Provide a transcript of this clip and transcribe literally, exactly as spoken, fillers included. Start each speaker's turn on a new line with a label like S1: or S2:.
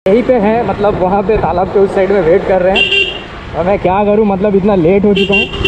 S1: यहीं पे है, मतलब वहाँ पे तालाब के उस साइड में वेट कर रहे हैं। और मैं क्या करूँ, मतलब इतना लेट हो चुका हूँ।